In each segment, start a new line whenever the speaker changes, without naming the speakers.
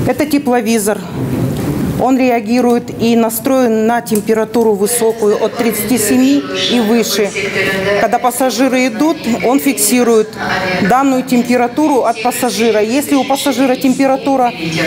Это тепловизор. Он реагирует и настроен на температуру высокую, от 37 и выше. Когда пассажиры идут, он фиксирует данную температуру от пассажира. Если у пассажира температура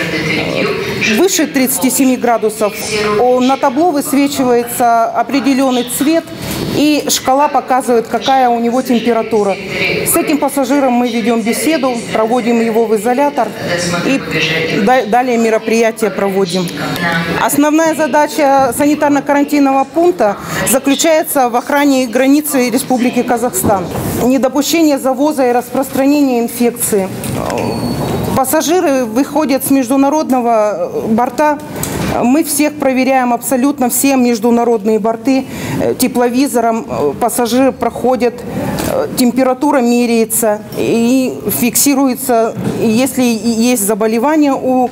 выше 37 градусов, на табло высвечивается определенный цвет, и шкала показывает, какая у него температура. С этим пассажиром мы ведем беседу, проводим его в изолятор и далее мероприятия проводим. Основная задача санитарно-карантинного пункта заключается в охране границы Республики Казахстан. Недопущение завоза и распространения инфекции. Пассажиры выходят с международного борта. Мы всех проверяем, абсолютно все международные борты тепловизором. Пассажиры проходят, температура меряется и фиксируется. Если есть заболевание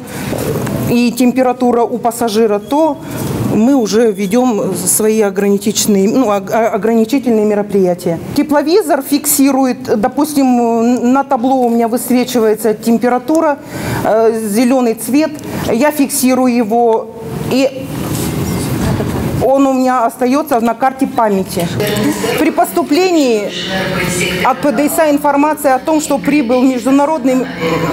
и температура у пассажира, то мы уже ведем свои ограничительные мероприятия. Тепловизор фиксирует, допустим, на табло у меня высвечивается температура, зеленый цвет, я фиксирую его, и он у меня остается на карте памяти. При поступлении от ПДСА информация о том, что прибыл международный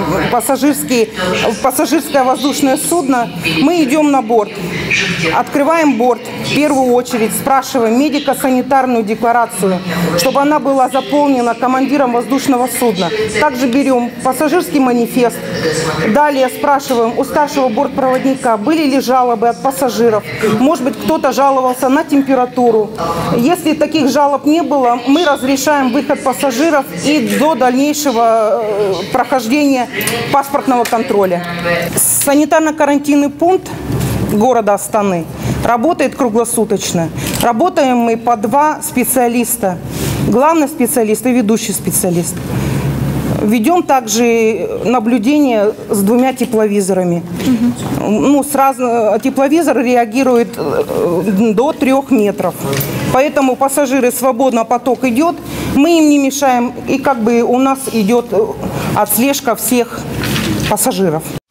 пассажирское воздушное судно, мы идем на борт. Открываем борт, в первую очередь спрашиваем медико-санитарную декларацию, чтобы она была заполнена командиром воздушного судна. Также берем пассажирский манифест. Далее спрашиваем у старшего бортпроводника, были ли жалобы от пассажиров. Может быть, кто-то жаловался на температуру. Если таких жалоб не было, мы разрешаем выход пассажиров и до дальнейшего прохождения паспортного контроля. Санитарно-карантинный пункт города Астаны работает круглосуточно. Работаем мы по 2 специалиста. Главный специалист и ведущий специалист. Ведем также наблюдение с 2 тепловизорами. Тепловизор реагирует до 3 метров. Поэтому пассажиры свободно, поток идет, мы им не мешаем. И у нас идет отслежка всех пассажиров.